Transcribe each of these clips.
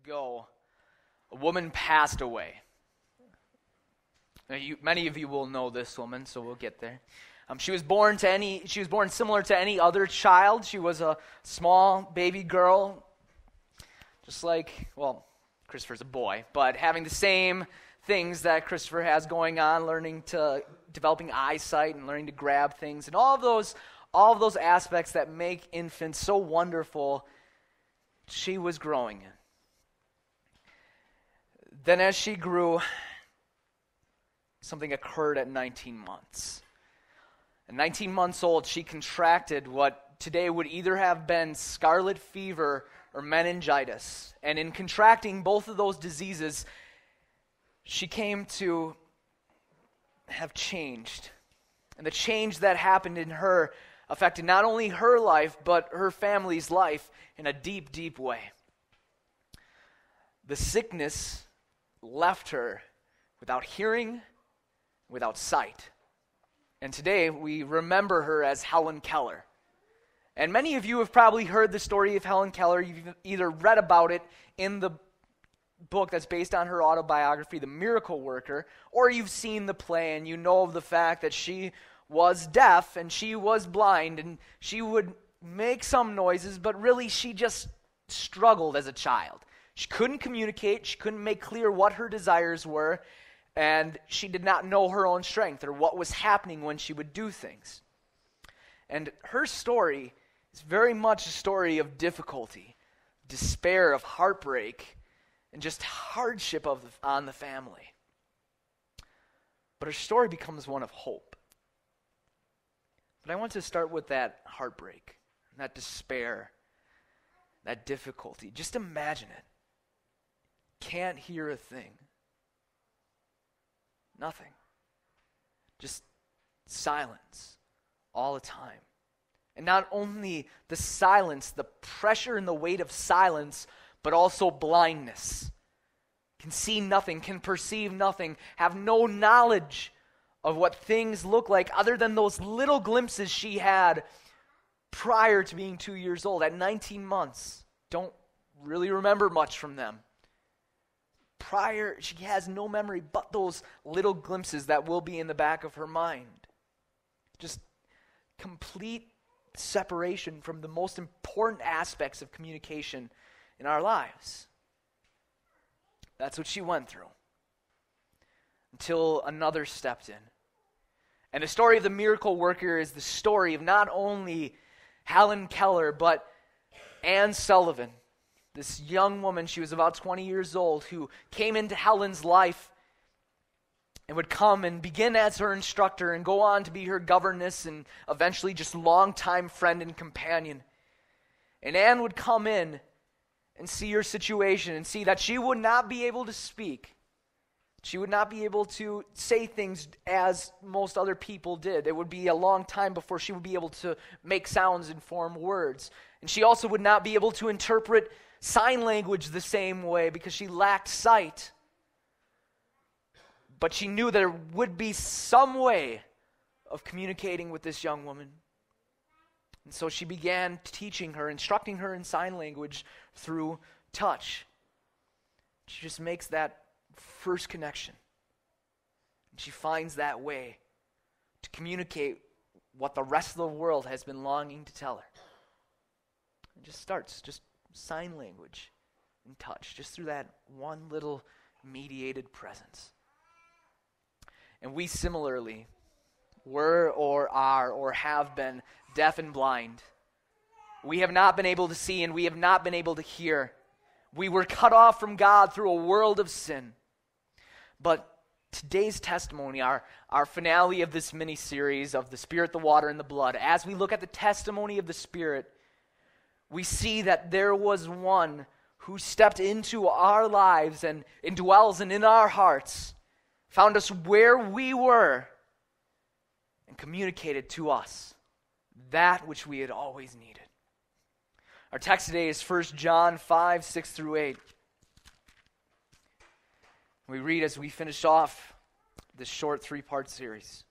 ago, a woman passed away. Now, many of you will know this woman, so we'll get there. She was born similar to any other child. She was a small baby girl, just like, well, Christopher's a boy, but having the same things that Christopher has going on, developing eyesight and learning to grab things, and all of those aspects that make infants so wonderful, she was growing in. Then as she grew, something occurred at 19 months. At 19 months old, she contracted what today would either have been scarlet fever or meningitis. And in contracting both of those diseases, she came to have changed. And the change that happened in her affected not only her life, but her family's life in a deep, deep way. The sickness left her without hearing, without sight. And today we remember her as Helen Keller. And many of you have probably heard the story of Helen Keller. You've either read about it in the book that's based on her autobiography, The Miracle Worker, or you've seen the play and you know of the fact that she was deaf and she was blind and she would make some noises, but really she just struggled as a child. She couldn't communicate, she couldn't make clear what her desires were, and she did not know her own strength or what was happening when she would do things. And her story is very much a story of difficulty, despair, of heartbreak, and just hardship on the family. But her story becomes one of hope. But I want to start with that heartbreak, that despair, that difficulty. Just imagine it. Can't hear a thing. Nothing. Just silence all the time. And not only the silence, the pressure and the weight of silence, but also blindness. Can see nothing, can perceive nothing, have no knowledge of what things look like other than those little glimpses she had prior to being 2 years old. At 19 months, don't really remember much from them. Prior, she has no memory but those little glimpses that will be in the back of her mind. Just complete separation from the most important aspects of communication in our lives. That's what she went through. Until another stepped in. And the story of the miracle worker is the story of not only Helen Keller, but Anne Sullivan. This young woman, she was about 20 years old, who came into Helen's life and would come and begin as her instructor and go on to be her governess and eventually just longtime friend and companion. And Anne would come in and see her situation and see that she would not be able to speak. She would not be able to say things as most other people did. It would be a long time before she would be able to make sounds and form words. And she also would not be able to interpret sign language the same way because she lacked sight. But she knew there would be some way of communicating with this young woman. And so she began teaching her, instructing her in sign language through touch. She just makes that first connection. And she finds that way to communicate what the rest of the world has been longing to tell her. It just starts, just sign language and touch, just through that one little mediated presence. And we similarly were or are or have been deaf and blind. We have not been able to see and we have not been able to hear. We were cut off from God through a world of sin. But today's testimony, our finale of this mini-series of the Spirit, the Water, and the Blood, as we look at the testimony of the Spirit, we see that there was one who stepped into our lives and indwells and in our hearts, found us where we were, and communicated to us that which we had always needed. Our text today is 1 John 5, 6 through 8. We read as we finish off this short 3-part series.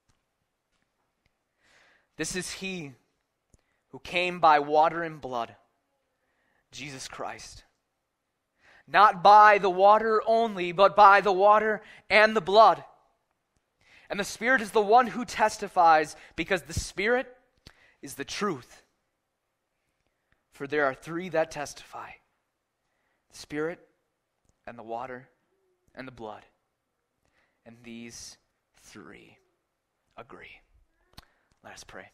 This is he who came by water and blood, Jesus Christ. not by the water only, but by the water and the blood. And the Spirit is the one who testifies, because the Spirit is the truth. For there are three that testify: the Spirit and the water and the blood. And these three agree. Let us pray.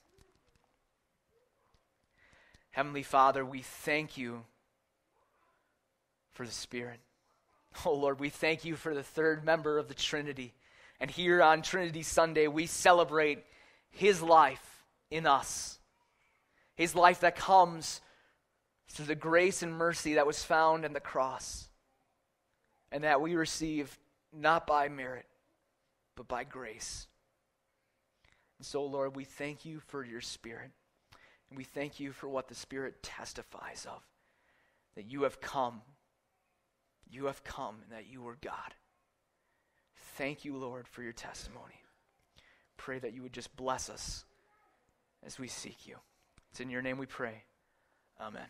Heavenly Father, we thank you for the Spirit. Oh Lord, we thank you for the third member of the Trinity. And here on Trinity Sunday, we celebrate his life in us. His life that comes through the grace and mercy that was found in the cross. And that we receive not by merit, but by grace. And so, Lord, we thank you for your Spirit. And we thank you for what the Spirit testifies of. That you have come. You have come, and that you were God. Thank you, Lord, for your testimony. Pray that you would just bless us as we seek you. It's in your name we pray. Amen.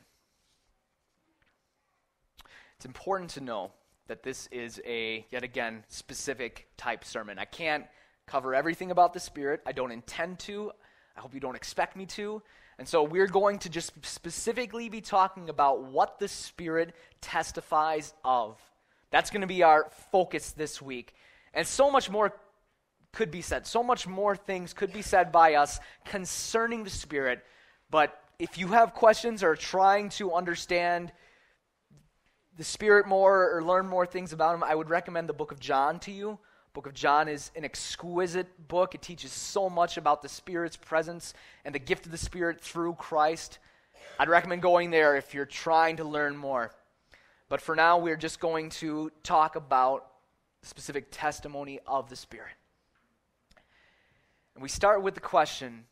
It's important to know that this is a, yet again, specific type sermon. I can't cover everything about the Spirit. I don't intend to. I hope you don't expect me to. And so we're going to just specifically be talking about what the Spirit testifies of. That's going to be our focus this week. And so much more could be said. So much more things could be said by us concerning the Spirit. But if you have questions or are trying to understand the Spirit more or learn more things about him, I would recommend the book of John to you. The book of John is an exquisite book. It teaches so much about the Spirit's presence and the gift of the Spirit through Christ. I'd recommend going there if you're trying to learn more. But for now, we're just going to talk about the specific testimony of the Spirit. And we start with the question,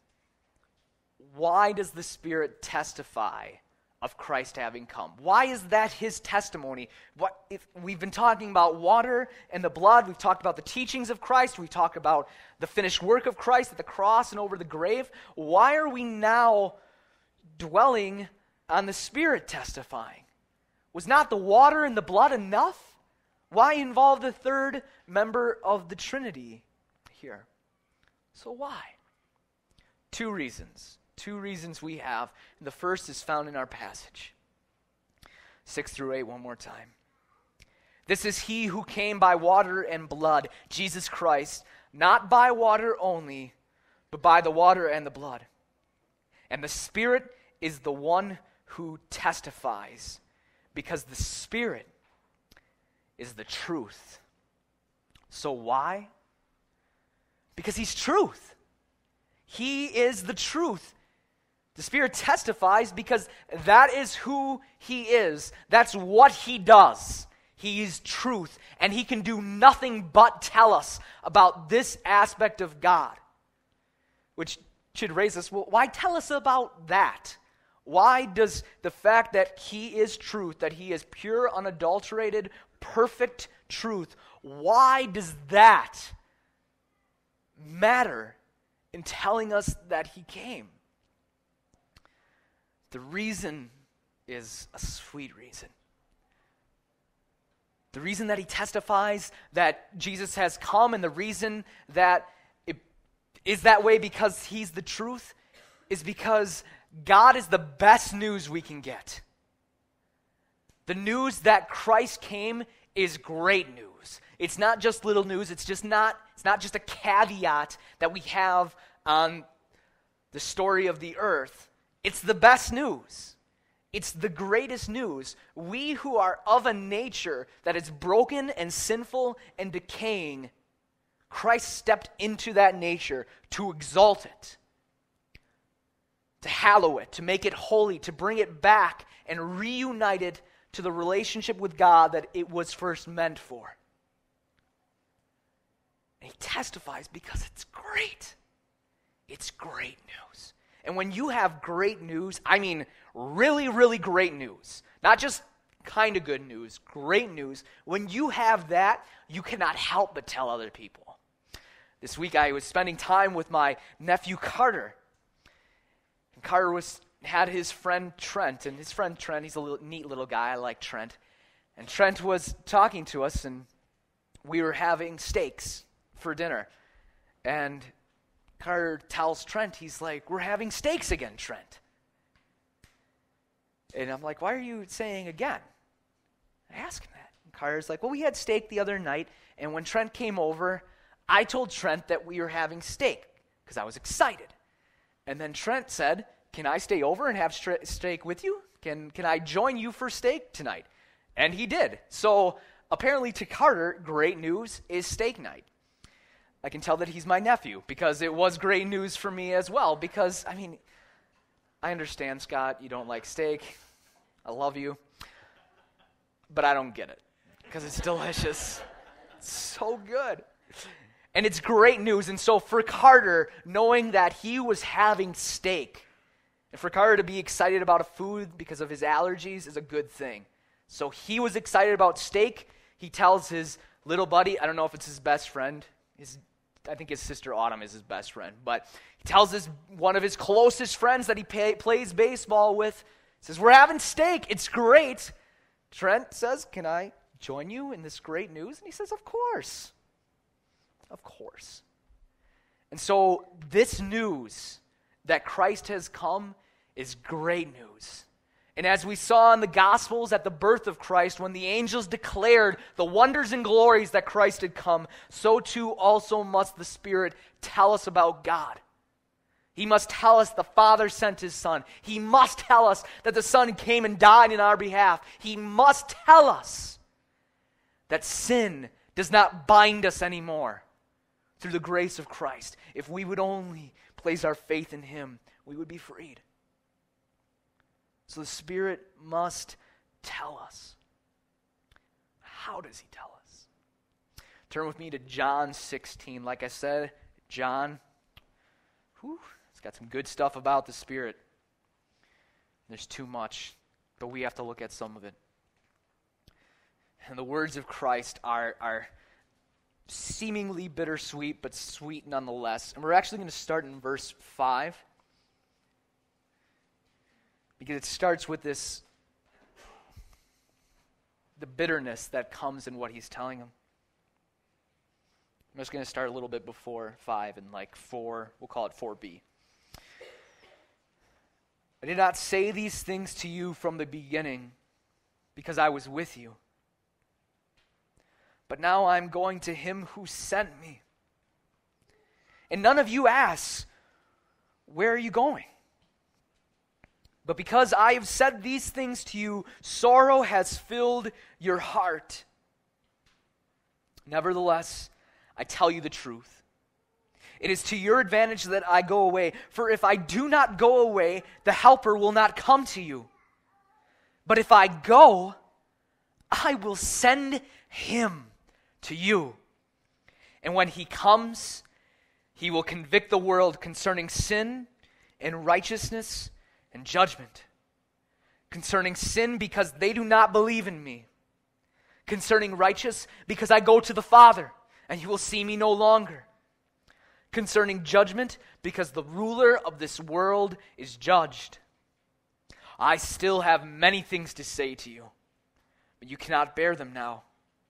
why does the Spirit testify of Christ having come? Why is that his testimony? If we've been talking about water and the blood, we've talked about the teachings of Christ, we've talked about the finished work of Christ at the cross and over the grave. Why are we now dwelling on the Spirit testifying? Was not the water and the blood enough? Why involve the third member of the Trinity here? So why? Two reasons. Two reasons we have. And the first is found in our passage. 6 through 8, one more time. This is he who came by water and blood, Jesus Christ, not by water only, but by the water and the blood. And the Spirit is the one who testifies, because the Spirit is the truth. So why? Because he's truth. He is the truth. The Spirit testifies because that is who he is. That's what he does. He is truth, and he can do nothing but tell us about this aspect of God. Which should raise us, well, why tell us about that? Why does the fact that he is truth, that he is pure, unadulterated, perfect truth, why does that matter in telling us that he came? The reason is a sweet reason. The reason that he testifies that Jesus has come, and the reason that it is that way because he's the truth, is because God is the best news we can get. The news that Christ came is great news. It's not just little news. It's not just a caveat that we have on the story of the earth. It's the best news. It's the greatest news. We who are of a nature that is broken and sinful and decaying, Christ stepped into that nature to exalt it, to hallow it, to make it holy, to bring it back and reunite it to the relationship with God that it was first meant for. And he testifies because it's great. It's great news. And when you have great news, I mean really, really great news, not just kind of good news, great news, when you have that, you cannot help but tell other people. This week I was spending time with my nephew Carter. And Carter had his friend Trent, and his friend Trent, he's a neat little guy, I like Trent. And Trent was talking to us, and we were having steaks for dinner. And Carter tells Trent, he's like, we're having steaks again, Trent. And I'm like, why are you saying again? I asked him that. And Carter's like, well, we had steak the other night, and when Trent came over, I told Trent that we were having steak because I was excited. And then Trent said, can I stay over and have steak with you? Can I join you for steak tonight? And he did. So apparently to Carter, great news is steak night. I can tell that he's my nephew because it was great news for me as well because, I mean, I understand, Scott, you don't like steak. I love you. But I don't get it because it's delicious. It's so good. And it's great news. And so for Carter, knowing that he was having steak, and for Carter to be excited about a food because of his allergies is a good thing. So he was excited about steak. He tells his little buddy, I don't know if it's his best friend, I think his sister Autumn is his best friend, but he tells one of his closest friends that he plays baseball with, says, we're having steak, it's great. Trent says, can I join you in this great news? And he says, of course. Of course. And so this news that Christ has come is great news. And as we saw in the Gospels at the birth of Christ, when the angels declared the wonders and glories that Christ had come, so too also must the Spirit tell us about God. He must tell us the Father sent His Son. He must tell us that the Son came and died in our behalf. He must tell us that sin does not bind us anymore through the grace of Christ. If we would only place our faith in Him, we would be freed. So the Spirit must tell us. How does He tell us? Turn with me to John 16. Like I said, John, it's got some good stuff about the Spirit. There's too much, but we have to look at some of it. And the words of Christ are seemingly bittersweet, but sweet nonetheless. And we're actually going to start in verse 5. Because it starts with the bitterness that comes in what he's telling them. I'm just going to start a little bit before 5 and like 4, we'll call it 4b. I did not say these things to you from the beginning because I was with you. But now I'm going to Him who sent me. And none of you asks, where are you going? But because I have said these things to you, sorrow has filled your heart. Nevertheless, I tell you the truth. It is to your advantage that I go away. For if I do not go away, the Helper will not come to you. But if I go, I will send Him to you. And when He comes, He will convict the world concerning sin and righteousness and judgment. Concerning sin, because they do not believe in me. Concerning righteous, because I go to the Father, and you will see me no longer. Concerning judgment, because the ruler of this world is judged. I still have many things to say to you, but you cannot bear them now.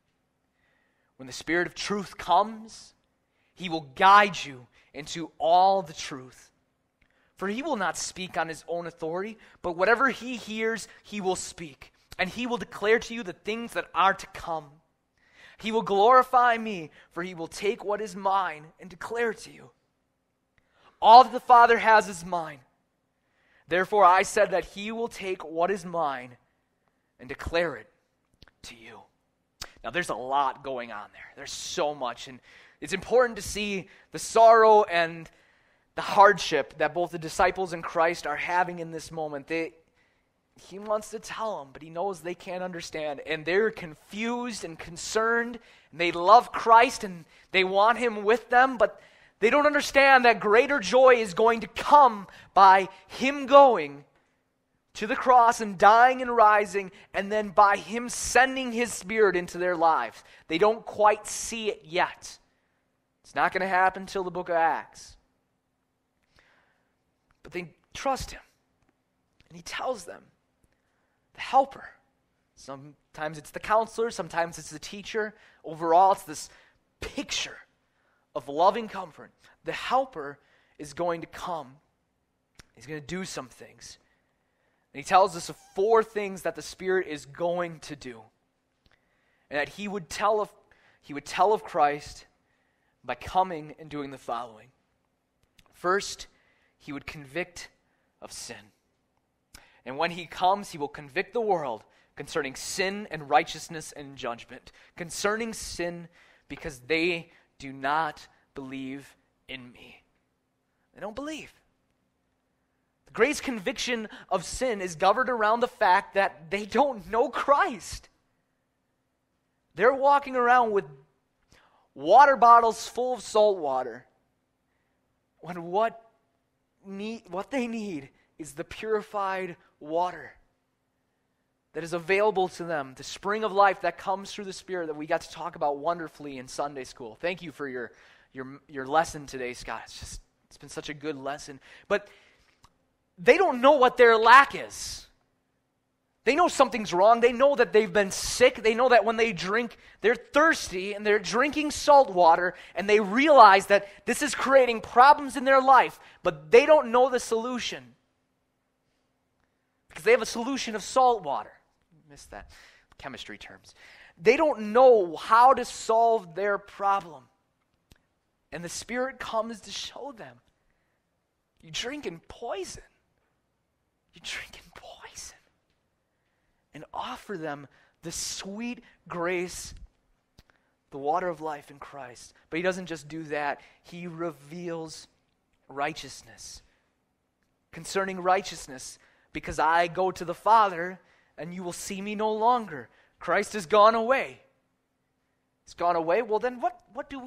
When the Spirit of truth comes, He will guide you into all the truth. For He will not speak on His own authority, but whatever He hears, He will speak. And He will declare to you the things that are to come. He will glorify me, for He will take what is mine and declare it to you. All that the Father has is mine. Therefore I said that He will take what is mine and declare it to you. Now there's a lot going on there. There's so much. And it's important to see the sorrow and the hardship that both the disciples and Christ are having in this moment. He wants to tell them, but He knows they can't understand. And they're confused and concerned. And they love Christ and they want Him with them, but they don't understand that greater joy is going to come by Him going to the cross and dying and rising, and then by Him sending His Spirit into their lives. They don't quite see it yet. It's not going to happen until the book of Acts. But they trust Him. And He tells them, the Helper. Some Sometimes it's the counselor, sometimes it's the teacher. Overall, it's this picture of loving comfort. The helper is going to come. He's going to do some things. And he tells us of 4 things that the Spirit is going to do. And that he would tell of Christ by coming and doing the following. First, he would convict of sin. And when he comes, he will convict the world concerning sin and righteousness and judgment. Concerning sin, because they do not believe in me. They don't believe. The greatest conviction of sin is governed around the fact that they don't know Christ. They're walking around with water bottles full of salt water, when what they need is the purified water that is available to them, the spring of life that comes through the Spirit that we got to talk about wonderfully in Sunday school. Thank you for your lesson today, Scott. It's been such a good lesson. But they don't know what their lack is. They know something's wrong. They know that they've been sick. They know that when they drink, they're thirsty and they're drinking salt water, and they realize that this is creating problems in their life, but they don't know the solution. Because they have a solution of salt water. Missed that. Chemistry terms. They don't know how to solve their problem. And the Spirit comes to show them. You're drinking poison. You're drinking poison. And offer them the sweet grace, the water of life in Christ. But he doesn't just do that. He reveals righteousness. Concerning righteousness, because I go to the Father, and you will see me no longer. Christ has gone away. He's gone away. Well, then what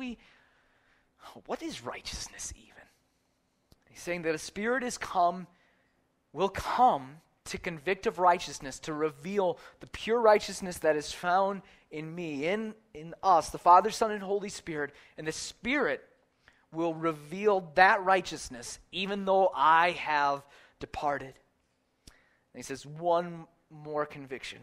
is righteousness even? He's saying that a Spirit will come to convict of righteousness, to reveal the pure righteousness that is found in me, in us, the Father, Son, and Holy Spirit. And the Spirit will reveal that righteousness even though I have departed. And he says one more conviction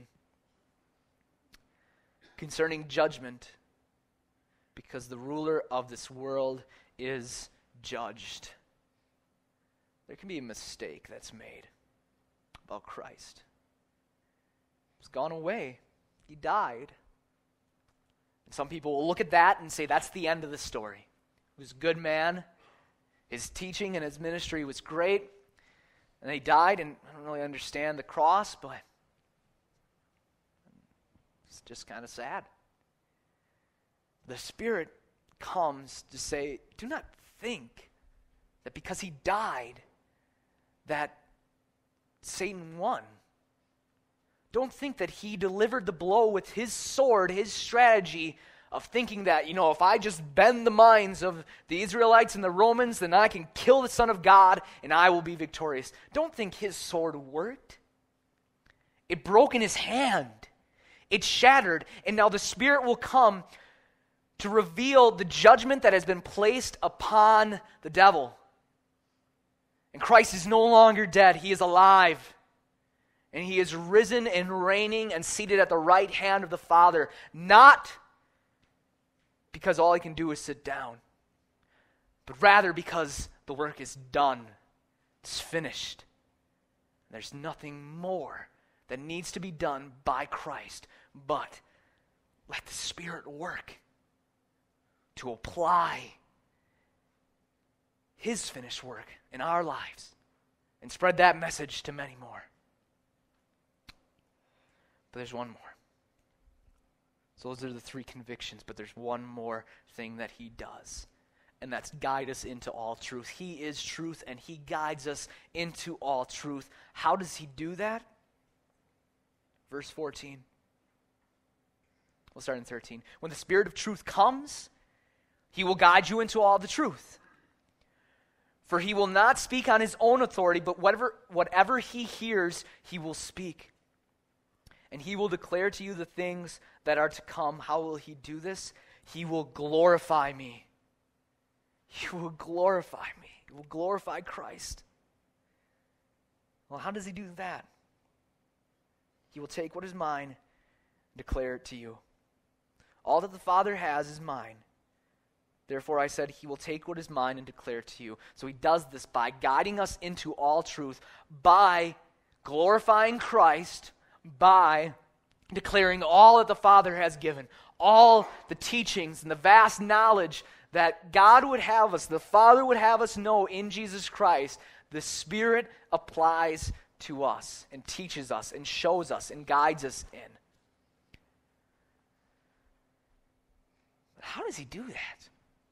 concerning judgment, because the ruler of this world is judged. There can be a mistake that's made about Christ. He's gone away. He died. And some people will look at that and say that's the end of the story. He was a good man. His teaching and his ministry was great. And he died, and I don't really understand the cross, but it's just kind of sad. The Spirit comes to say, do not think that because he died, that Satan won. Don't think that he delivered the blow with his sword, his strategy of thinking that, if I just bend the minds of the Israelites and the Romans, then I can kill the Son of God and I will be victorious. Don't think his sword worked. It broke in his hand. It shattered, and now the Spirit will come to reveal the judgment that has been placed upon the devil. And Christ is no longer dead. He is alive. And he is risen and reigning and seated at the right hand of the Father. Not because all he can do is sit down, but rather because the work is done. It's finished. There's nothing more that needs to be done by Christ, but let the Spirit work to apply his finished work in our lives and spread that message to many more. But there's one more. So those are the 3 convictions, but there's one more thing that he does, and that's guide us into all truth. He is truth, and he guides us into all truth. How does he do that? Verse 14. We'll start in 13. When the Spirit of truth comes, he will guide you into all the truth. For he will not speak on his own authority, but whatever he hears, he will speak. And he will declare to you the things that are to come. How will he do this? He will glorify me. He will glorify me. He will glorify Christ. Well, how does he do that? He will take what is mine declare it to you. All that the Father has is mine. Therefore I said he will take what is mine and declare it to you. So he does this by guiding us into all truth, by glorifying Christ, by declaring all that the Father has given, all the teachings and the vast knowledge that God would have us, the Father would have us know in Jesus Christ. The Spirit applies to us and teaches us and shows us and guides us in. How does he do that?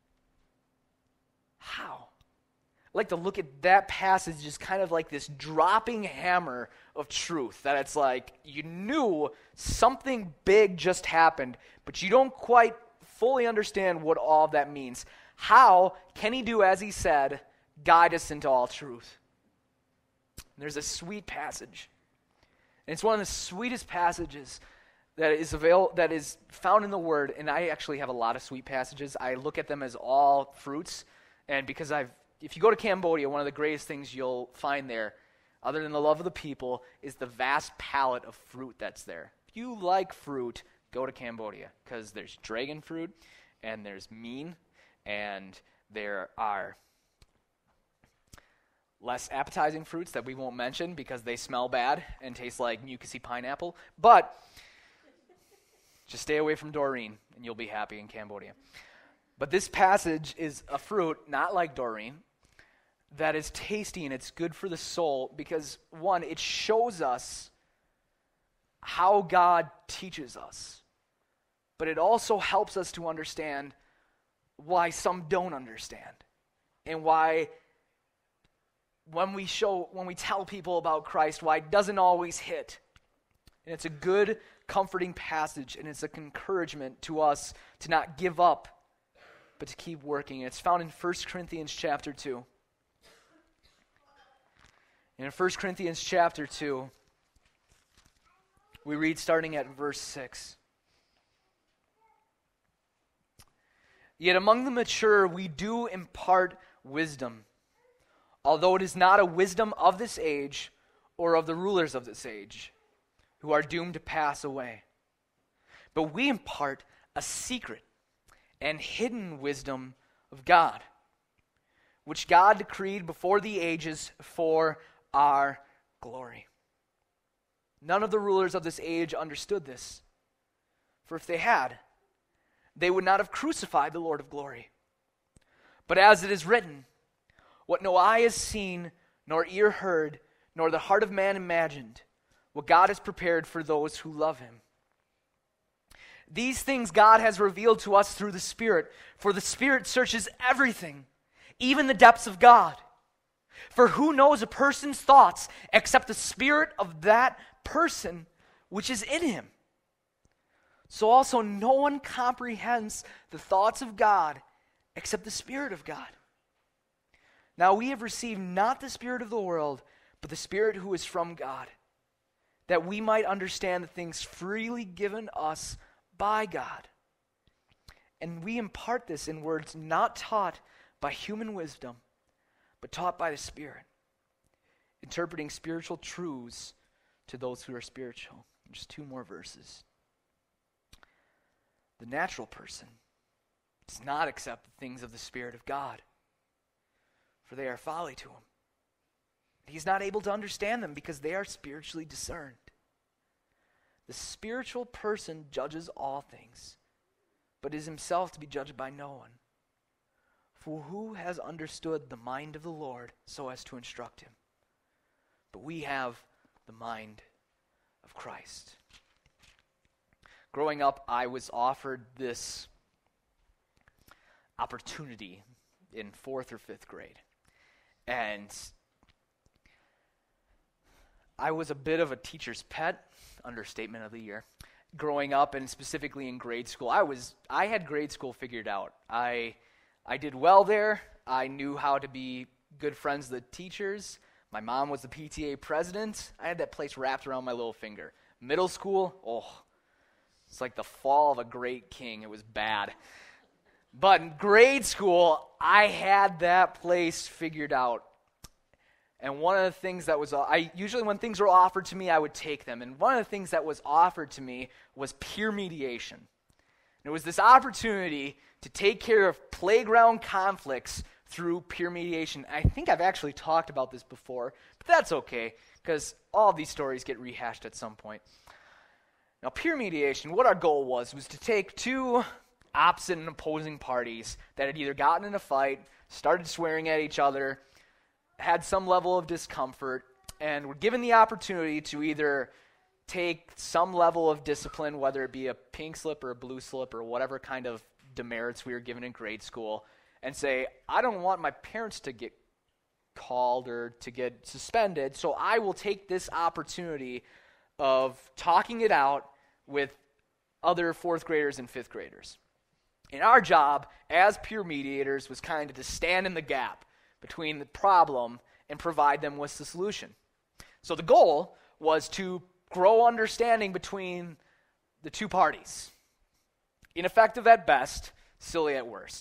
How? I like to look at that passage as kind of like this dropping hammer of truth, that it's like you knew something big just happened, but you don't quite fully understand what all of that means. How can he do as he said, guide us into all truth? And there's a sweet passage, and it's one of the sweetest passages that is found in the Word, and I actually have a lot of sweet passages. I look at them as all fruits, and because if you go to Cambodia, one of the greatest things you'll find there, other than the love of the people, is the vast palette of fruit that's there. If you like fruit, go to Cambodia, because there's dragon fruit, and there's mean, and there are less appetizing fruits that we won't mention because they smell bad and taste like mucusy pineapple, but just stay away from Doreen, and you'll be happy in Cambodia. But this passage is a fruit, not like Doreen, that is tasty and it's good for the soul because, one, it shows us how God teaches us. But it also helps us to understand why some don't understand. And why, when we tell people about Christ, why it doesn't always hit. And it's a good, comforting passage, and it's an encouragement to us to not give up, but to keep working. It's found in 1 Corinthians chapter 2. And in 1 Corinthians chapter 2, we read starting at verse 6. Yet among the mature we do impart wisdom, although it is not a wisdom of this age or of the rulers of this age, who are doomed to pass away. But we impart a secret and hidden wisdom of God, which God decreed before the ages for our glory. None of the rulers of this age understood this, for if they had, they would not have crucified the Lord of glory. But as it is written, what no eye has seen, nor ear heard, nor the heart of man imagined, what God has prepared for those who love him. These things God has revealed to us through the Spirit, for the Spirit searches everything, even the depths of God. For who knows a person's thoughts except the spirit of that person which is in him? So also no one comprehends the thoughts of God except the Spirit of God. Now we have received not the spirit of the world, but the Spirit who is from God, that we might understand the things freely given us by God. And we impart this in words not taught by human wisdom, but taught by the Spirit, interpreting spiritual truths to those who are spiritual. Just two more verses. The natural person does not accept the things of the Spirit of God, for they are folly to him. He's not able to understand them because they are spiritually discerned. The spiritual person judges all things, but is himself to be judged by no one. For who has understood the mind of the Lord so as to instruct him? But we have the mind of Christ. Growing up, I was offered this opportunity in 4th or 5th grade. And I was a bit of a teacher's pet, understatement of the year. Growing up, and specifically in grade school, I had grade school figured out. I did well there. I knew how to be good friends with the teachers. My mom was the PTA president. I had that place wrapped around my little finger. Middle school, it's like the fall of a great king. It was bad. But in grade school, I had that place figured out. And one of the things that was, usually when things were offered to me, I would take them. And one of the things that was offered to me was peer mediation. And it was this opportunity to take care of playground conflicts through peer mediation. I think I've actually talked about this before, but that's okay, because all of these stories get rehashed at some point. Now, peer mediation, what our goal was to take two opposite and opposing parties that had either gotten in a fight, started swearing at each other, had some level of discomfort, and were given the opportunity to either take some level of discipline, whether it be a pink slip or a blue slip or whatever kind of demerits we were given in grade school, and say, I don't want my parents to get called or to get suspended, so I will take this opportunity of talking it out with other fourth graders and fifth graders. And our job as peer mediators was kind of to stand in the gap between the problem and provide them with the solution. So the goal was to grow understanding between the two parties. Ineffective at best, silly at worst.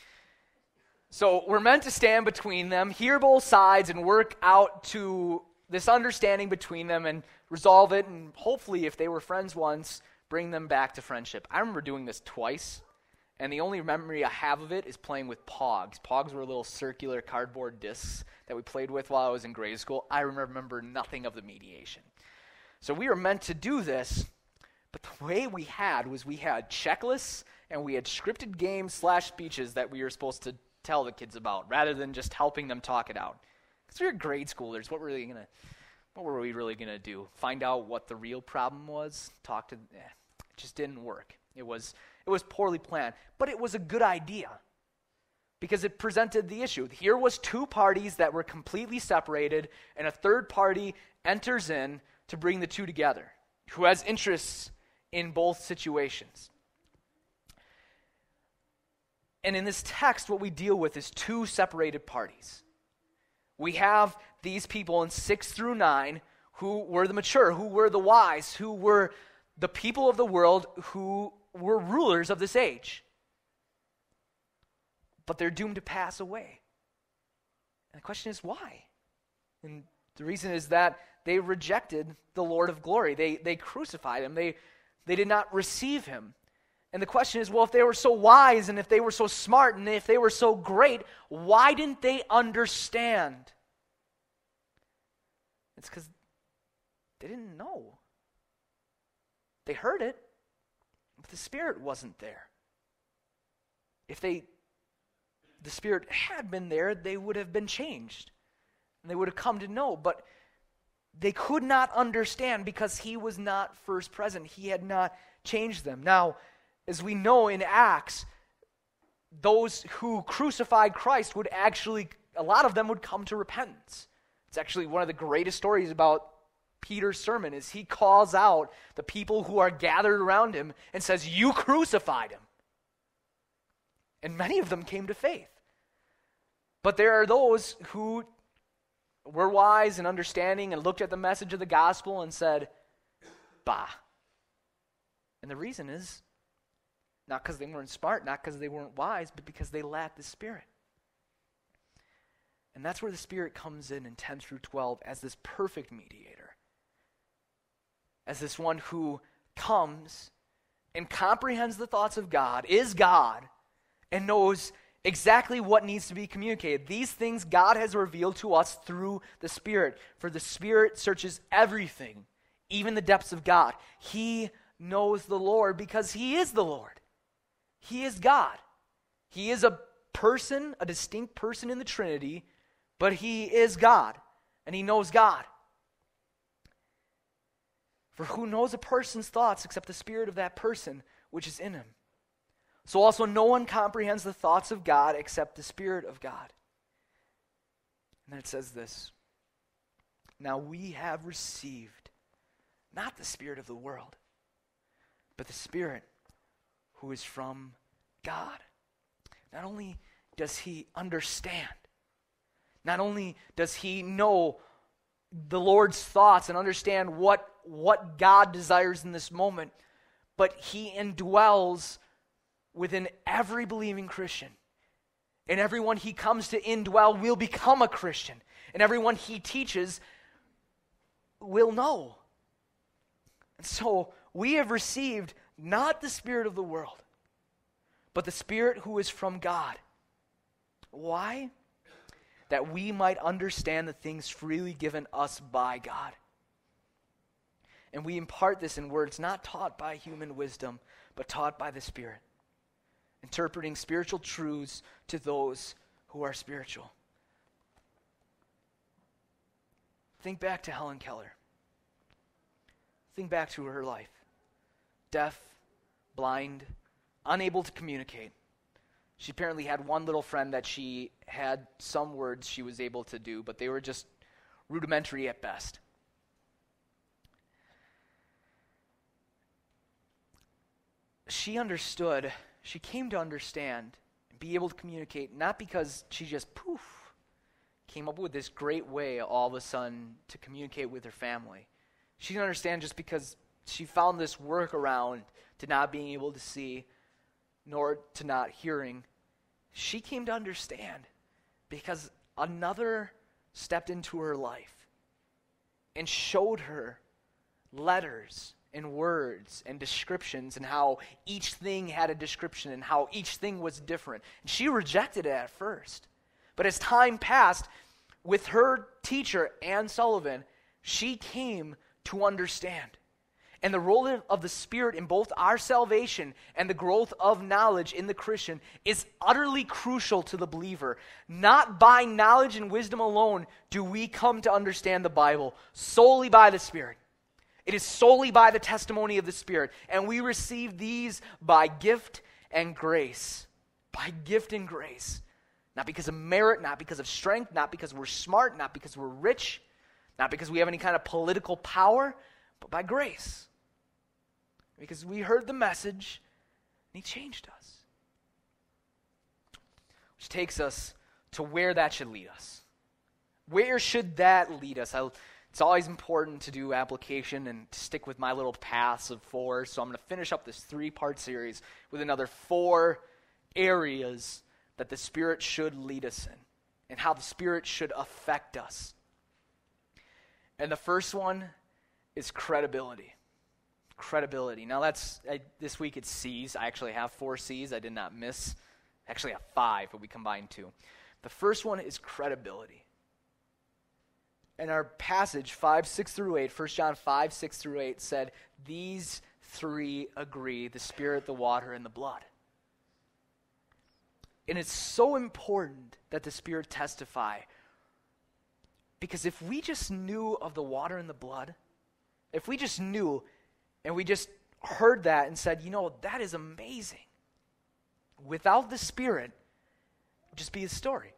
So we're meant to stand between them, hear both sides, and work out to this understanding between them and resolve it, and hopefully, if they were friends once, bring them back to friendship. I remember doing this twice. And the only memory I have of it is playing with Pogs. Pogs were little circular cardboard discs that we played with while I was in grade school. I remember nothing of the mediation. So we were meant to do this, but the way we had was we had checklists and we had scripted games / speeches that we were supposed to tell the kids about rather than just helping them talk it out. Because we were grade schoolers. What were we really going to do? Find out what the real problem was? It just didn't work. It was poorly planned, but it was a good idea because it presented the issue. Here was two parties that were completely separated, and a third party enters in to bring the two together, who has interests in both situations. And in this text, what we deal with is two separated parties. We have these people in 6 through 9 who were the mature, who were the wise, who were the people of the world, who were rulers of this age. But they're doomed to pass away. And the question is why? And the reason is that they rejected the Lord of glory. They crucified him. They did not receive him. And the question is, well, if they were so wise and if they were so smart and if they were so great, why didn't they understand? It's because they didn't know. They heard it, but the Spirit wasn't there. If the Spirit had been there, they would have been changed. And they would have come to know, but they could not understand because he was not first present. He had not changed them. Now, as we know in Acts, those who crucified Christ would actually, a lot of them would come to repentance. It's actually one of the greatest stories about Peter's sermon is he calls out the people who are gathered around him and says, you crucified him. And many of them came to faith. But there are those who were wise and understanding and looked at the message of the gospel and said, bah. And the reason is not because they weren't smart, not because they weren't wise, but because they lacked the Spirit. And that's where the Spirit comes in 10 through 12 as this perfect mediator. As this one who comes and comprehends the thoughts of God, is God, and knows exactly what needs to be communicated. These things God has revealed to us through the Spirit. For the Spirit searches everything, even the depths of God. He knows the Lord because he is the Lord. He is God. He is a person, a distinct person in the Trinity, but he is God, and he knows God. For who knows a person's thoughts except the spirit of that person which is in him? So also no one comprehends the thoughts of God except the Spirit of God. And then it says this, now we have received not the spirit of the world, but the Spirit who is from God. Not only does he understand, not only does he know the Lord's thoughts and understand what God desires in this moment, but he indwells within every believing Christian. And everyone he comes to indwell will become a Christian. And everyone he teaches will know. And so we have received not the spirit of the world, but the Spirit who is from God. Why? That we might understand the things freely given us by God. And we impart this in words not taught by human wisdom, but taught by the Spirit, interpreting spiritual truths to those who are spiritual. Think back to Helen Keller. Think back to her life. Deaf, blind, unable to communicate. She apparently had one little friend that she had some words she was able to do, but they were just rudimentary at best. She understood, she came to understand, and be able to communicate, not because she just came up with this great way all of a sudden to communicate with her family. She didn't understand just because she found this workaround to not being able to see, nor to not hearing. She came to understand because another stepped into her life and showed her letters and words and descriptions and how each thing had a description and how each thing was different. And she rejected it at first. But as time passed, with her teacher, Anne Sullivan, she came to understand. And the role of the Spirit in both our salvation and the growth of knowledge in the Christian is utterly crucial to the believer. Not by knowledge and wisdom alone do we come to understand the Bible, solely by the Spirit. It is solely by the testimony of the Spirit. And we receive these by gift and grace. By gift and grace. Not because of merit, not because of strength, not because we're smart, not because we're rich, not because we have any kind of political power, but by grace. Because we heard the message, and He changed us. Which takes us to where that should lead us. Where should that lead us? It's always important to do application and to stick with my little paths of 4. So I'm going to finish up this 3-part series with another 4 areas that the Spirit should lead us in and how the Spirit should affect us. And the first one is credibility. Credibility. Now this week it's C's. I actually have 4 C's. I did not miss. Actually I have 5, but we combined 2. The first one is credibility. In our passage, 5:6-8, 1 John 5:6-8 said, these 3 agree, the Spirit, the water, and the blood. And it's so important that the Spirit testify, because if we just knew of the water and the blood, if we just knew and we just heard that and said, that is amazing, without the Spirit, it would just be a story.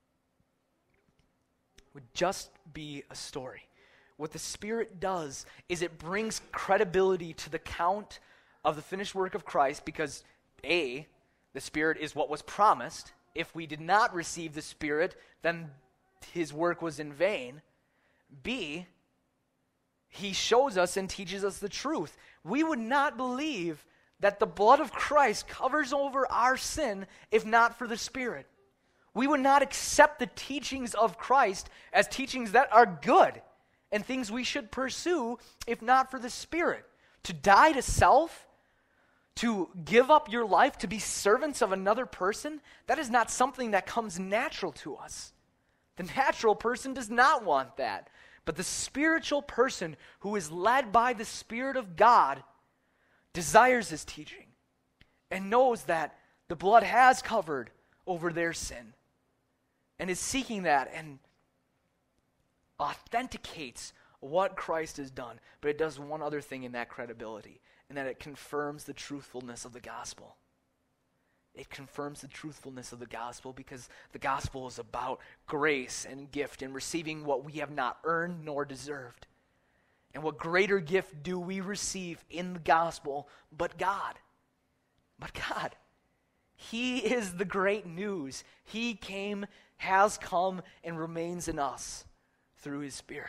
It would just be a story. What the Spirit does is it brings credibility to the count of the finished work of Christ, because A, the Spirit is what was promised. If we did not receive the Spirit, then His work was in vain. B, He shows us and teaches us the truth. We would not believe that the blood of Christ covers over our sin if not for the Spirit. We would not accept the teachings of Christ as teachings that are good and things we should pursue if not for the Spirit. To die to self, to give up your life to be servants of another person, that is not something that comes natural to us. The natural person does not want that. But the spiritual person who is led by the Spirit of God desires this teaching and knows that the blood has covered over their sin and is seeking that and authenticates what Christ has done. But it does one other thing in that credibility, and that it confirms the truthfulness of the gospel. It confirms the truthfulness of the gospel, because the gospel is about grace and gift and receiving what we have not earned nor deserved. And what greater gift do we receive in the gospel but God? But God. He is the great news. He came, has come, and remains in us through His Spirit.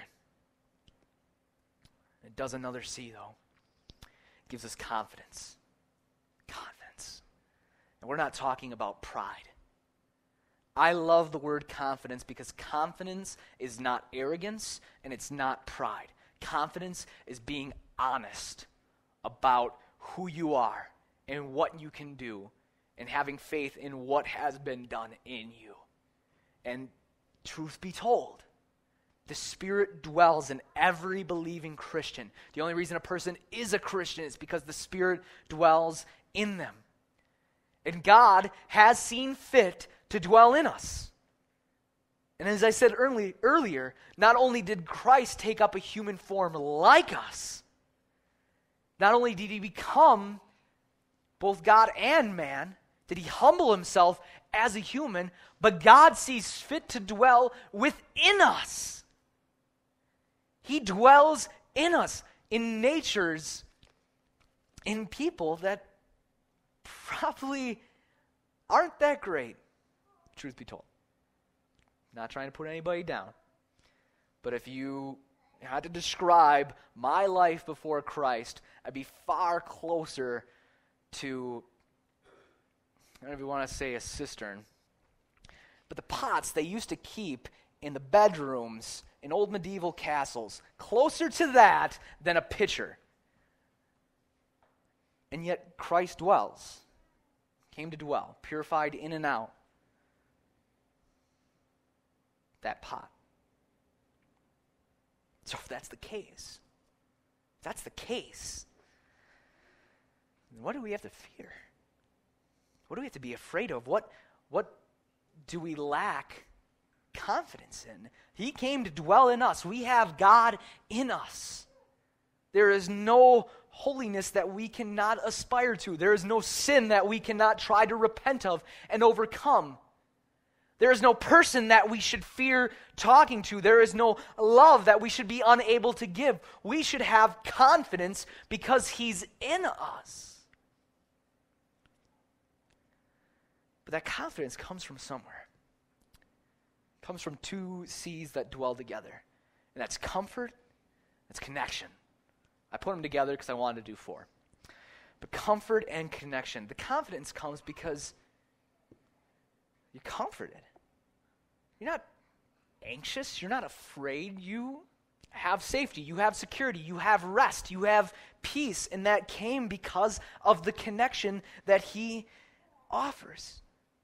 It does another C, though. It gives us confidence. Confidence. And we're not talking about pride. I love the word confidence because confidence is not arrogance and it's not pride. Confidence is being honest about who you are and what you can do and having faith in what has been done in you. And truth be told, the Spirit dwells in every believing Christian. The only reason a person is a Christian is because the Spirit dwells in them. And God has seen fit to dwell in us. And as I said earlier, not only did Christ take up a human form like us, not only did he become both God and man, did he humble himself as a human, but God sees fit to dwell within us. He dwells in us, in natures, in people that probably aren't that great, truth be told. Not trying to put anybody down. But if you had to describe my life before Christ, I'd be far closer to, I don't know if you want to say a cistern, but the pots they used to keep in the bedrooms in old medieval castles, closer to that than a pitcher. And yet Christ dwells, came to dwell, purified in and out that pot. So if that's the case, then what do we have to fear? What do we have to be afraid of? What do we lack confidence in? He came to dwell in us. We have God in us. There is no holiness that we cannot aspire to. There is no sin that we cannot try to repent of and overcome. There is no person that we should fear talking to. There is no love that we should be unable to give. We should have confidence because he's in us. But that confidence comes from somewhere. It comes from two C's that dwell together. And that's comfort, that's connection. I put them together because I wanted to do 4. But comfort and connection. The confidence comes because you're comforted. You're not anxious. You're not afraid. You have safety. You have security. You have rest. You have peace. And that came because of the connection that he offers.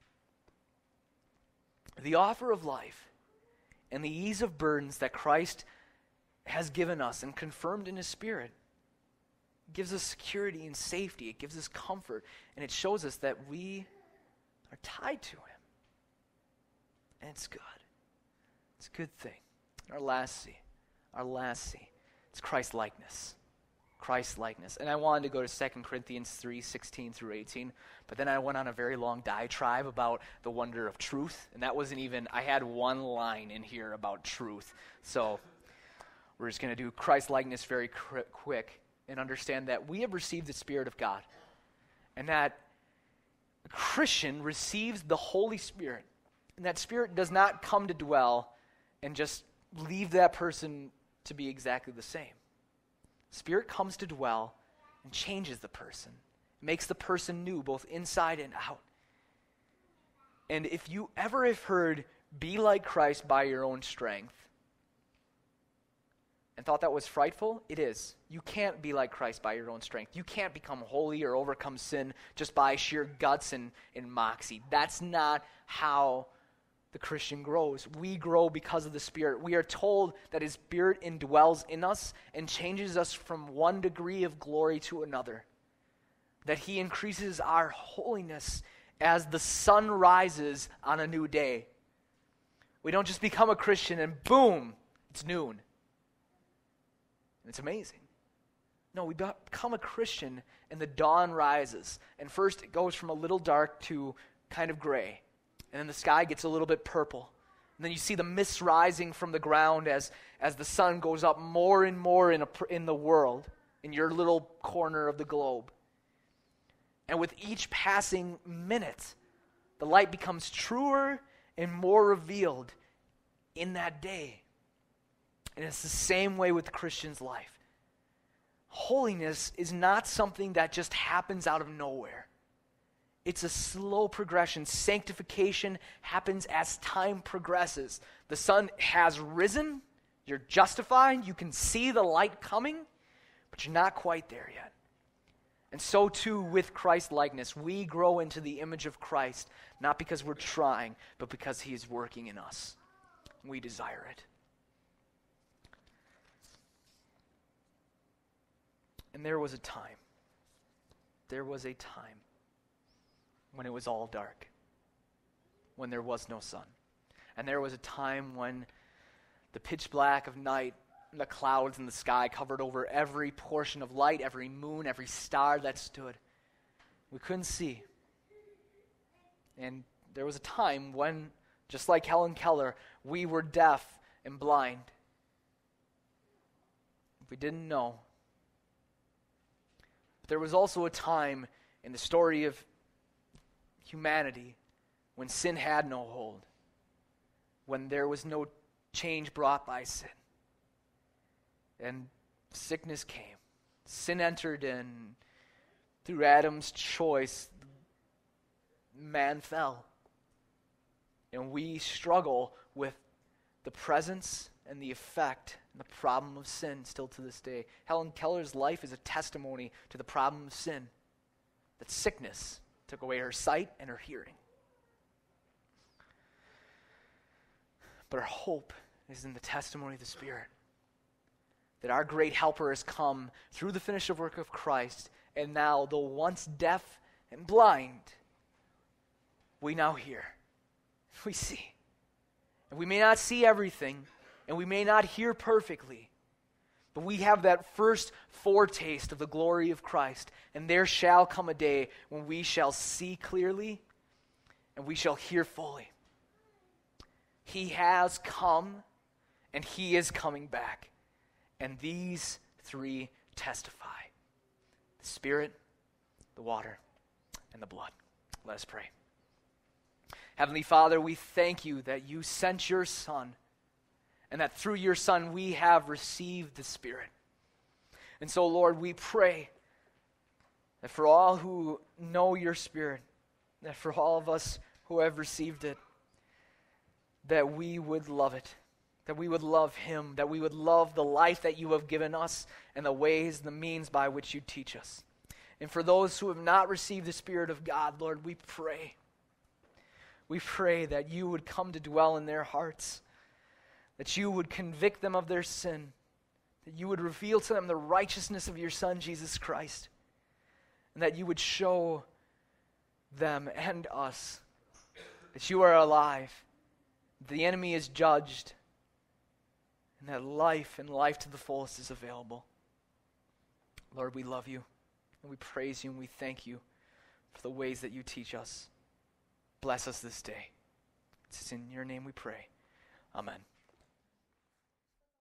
The offer of life and the ease of burdens that Christ has given us and confirmed in his Spirit gives us security and safety. It gives us comfort. And it shows us that we are tied to him. And it's good. It's a good thing. Our last C. It's Christ-likeness. Christ-likeness. And I wanted to go to 2 Corinthians 3:16 through 18, but then I went on a very long diatribe about the wonder of truth, and that wasn't even, I had one line in here about truth. So we're just going to do Christ-likeness very quick and understand that we have received the Spirit of God, and that a Christian receives the Holy Spirit. And that Spirit does not come to dwell and just leave that person to be exactly the same. Spirit comes to dwell and changes the person, makes the person new, both inside and out. And if you ever have heard, be like Christ by your own strength, and thought that was frightful, it is. You can't be like Christ by your own strength. You can't become holy or overcome sin just by sheer guts and moxie. That's not how the Christian grows. We grow because of the Spirit. We are told that his Spirit indwells in us and changes us from one degree of glory to another. That he increases our holiness as the sun rises on a new day. We don't just become a Christian and boom, it's noon. It's amazing. No, we become a Christian and the dawn rises. And first it goes from a little dark to kind of gray. And then the sky gets a little bit purple. And then you see the mist rising from the ground as the sun goes up more and more in the world, in your little corner of the globe. And with each passing minute, the light becomes truer and more revealed in that day. And it's the same way with the Christian's life. Holiness is not something that just happens out of nowhere. It's a slow progression. Sanctification happens as time progresses. The sun has risen. You're justified. You can see the light coming, but you're not quite there yet. And so too with Christ-likeness. We grow into the image of Christ, not because we're trying, but because he is working in us. We desire it. And there was a time when it was all dark, when there was no sun. And there was a time when the pitch black of night and the clouds in the sky covered over every portion of light, every moon, every star that stood. We couldn't see. And there was a time when, just like Helen Keller, we were deaf and blind. We didn't know. But there was also a time in the story of humanity when sin had no hold, when there was no change brought by sin. And sickness came. Sin entered in. Through Adam's choice, man fell. And we struggle with the presence and the effect and the problem of sin still to this day. Helen Keller's life is a testimony to the problem of sin. That sickness took away her sight and her hearing. But our hope is in the testimony of the Spirit. That our great helper has come through the finished work of Christ, and now, though once deaf and blind, we now hear. We see. And we may not see everything, and we may not hear perfectly, but we have that first foretaste of the glory of Christ, and there shall come a day when we shall see clearly, and we shall hear fully. He has come, and he is coming back. And these three testify: the Spirit, the water, and the blood. Let us pray. Heavenly Father, we thank you that you sent your Son, and that through your Son we have received the Spirit. And so, Lord, we pray that for all who know your Spirit, that for all of us who have received it, that we would love it. That we would love him, that we would love the life that you have given us and the ways, the means by which you teach us. And for those who have not received the Spirit of God, Lord, we pray. We pray that you would come to dwell in their hearts, that you would convict them of their sin, that you would reveal to them the righteousness of your Son, Jesus Christ, and that you would show them and us that you are alive, the enemy is judged, and that life and life to the fullest is available. Lord, we love you, and we praise you, and we thank you for the ways that you teach us. Bless us this day. It's in your name we pray. Amen.